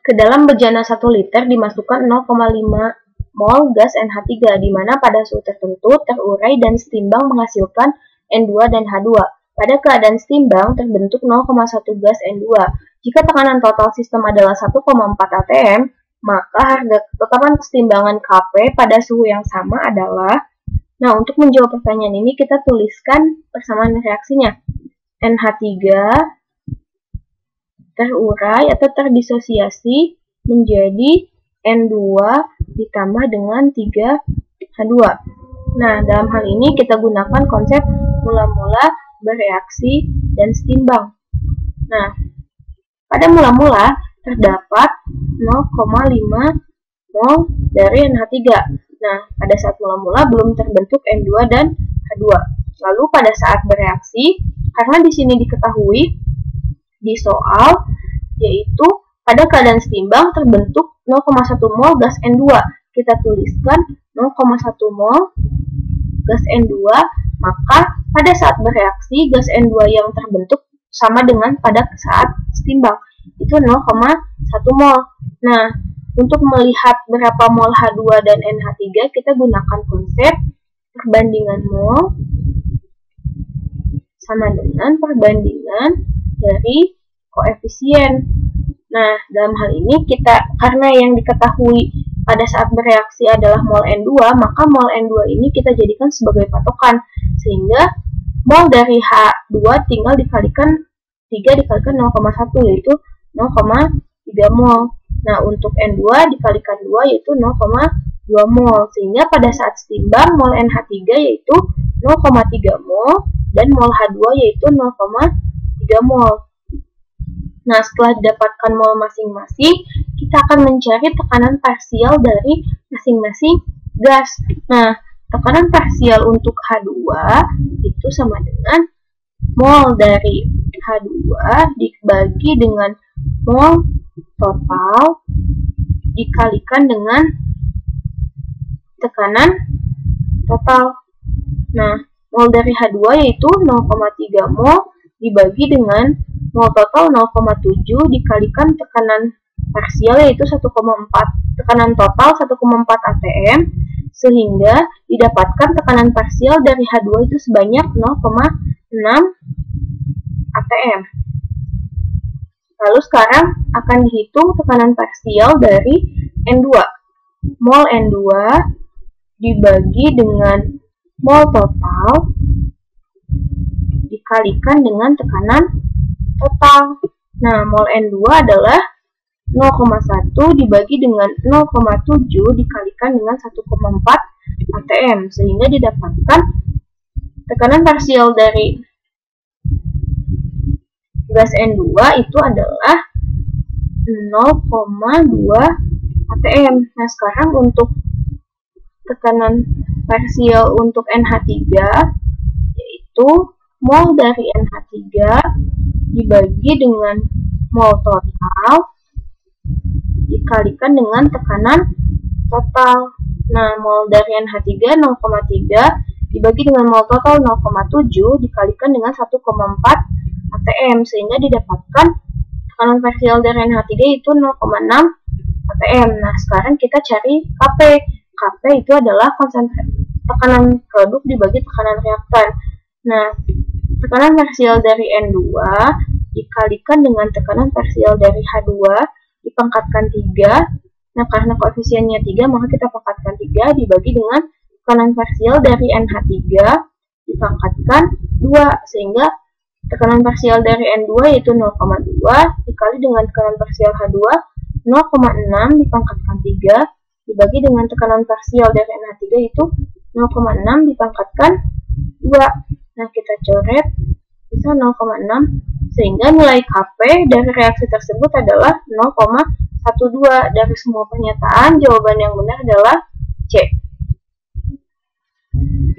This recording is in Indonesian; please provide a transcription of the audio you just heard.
Ke dalam bejana 1 liter dimasukkan 0,5 mol gas NH3, di mana pada suhu tertentu terurai dan setimbang menghasilkan N2 dan H2. Pada keadaan setimbang terbentuk 0,1 gas N2. Jika tekanan total sistem adalah 1,4 atm, maka harga ketetapan kesetimbangan Kp pada suhu yang sama adalah. Nah, untuk menjawab pertanyaan ini kita tuliskan persamaan reaksinya. NH3 terurai atau terdisosiasi menjadi N2 ditambah dengan 3H2. Nah, dalam hal ini kita gunakan konsep mula-mula, bereaksi, dan setimbang. Nah, pada mula-mula terdapat 0,5 mol dari NH3. Nah, pada saat mula-mula belum terbentuk N2 dan H2. Lalu pada saat bereaksi, karena di sini diketahui di soal, yaitu pada keadaan setimbang terbentuk 0,1 mol gas N2. Kita tuliskan 0,1 mol gas N2, maka pada saat bereaksi gas N2 yang terbentuk sama dengan pada saat setimbang, itu 0,1 mol. Nah, untuk melihat berapa mol H2 dan NH3, kita gunakan konsep perbandingan mol sama dengan perbandingan dari koefisien. Nah, dalam hal ini karena yang diketahui pada saat bereaksi adalah mol N2, maka mol N2 ini kita jadikan sebagai patokan, sehingga mol dari H2 tinggal dikalikan 3 dikalikan 0,1, yaitu 0,3 mol. Nah, untuk N2 dikalikan 2 yaitu 0,2 mol, sehingga pada saat setimbang mol NH3 yaitu 0,3 mol dan mol H2 yaitu 0,3 mol. Nah, setelah didapatkan mol masing-masing, kita akan mencari tekanan parsial dari masing-masing gas. Nah, tekanan parsial untuk H2 itu sama dengan mol dari H2 dibagi dengan mol total dikalikan dengan tekanan total. Nah, mol dari H2 yaitu 0,3 mol dibagi dengan mol total 0,7 dikalikan tekanan parsial yaitu 1,4, tekanan total 1,4 atm, sehingga didapatkan tekanan parsial dari H2 itu sebanyak 0,6 atm. Lalu sekarang akan dihitung tekanan parsial dari N2. Mol N2 dibagi dengan mol total dikalikan dengan tekanan total. Nah, mol N2 adalah 0,1 dibagi dengan 0,7 dikalikan dengan 1,4 atm, sehingga didapatkan tekanan parsial dari gas N2 itu adalah 0,2 atm. Nah, sekarang untuk tekanan parsial untuk NH3 yaitu mol dari NH3 dibagi dengan mol total dikalikan dengan tekanan total. Nah, mol dari NH3 0,3 dibagi dengan mol total 0,7 dikalikan dengan 1,4 atm, sehingga didapatkan tekanan parsial dari NH3 itu 0,6 atm. Nah, sekarang kita cari Kp. Kp itu adalah tekanan produk dibagi tekanan reaktan. Nah, tekanan parsial dari N2 dikalikan dengan tekanan parsial dari H2 dipangkatkan 3. Nah, karena koefisiennya 3, maka kita pangkatkan 3 dibagi dengan tekanan parsial dari NH3 dipangkatkan 2, sehingga tekanan parsial dari N2 yaitu 0,2 dikali dengan tekanan parsial H2 0,6 dipangkatkan 3 dibagi dengan tekanan parsial dari NH3 itu 0,6 dipangkatkan 2. Nah, kita coret bisa 0,6, sehingga nilai Kp dari reaksi tersebut adalah 0,12. Dari semua pernyataan, jawaban yang benar adalah C.